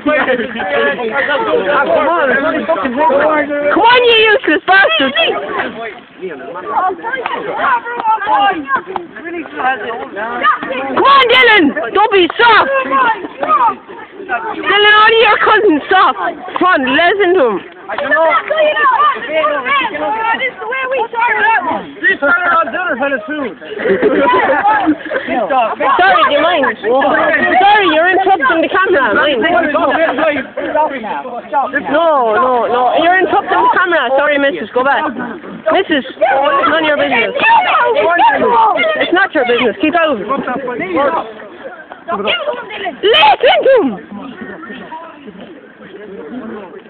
Come on, you useless bastard! Come on, Dylan! Don't be soft! Dylan, all of your cousins soft! Come on, listen to him! I don't know. This is the way we started out. This started on dinner for the food. Sorry, do you mind? Sorry, you're interrupting the camera. Mind? No. You're interrupting the camera. Sorry, missus. Go back. Missus, it's none of your business. It's not your business. Keep out. Listen to him.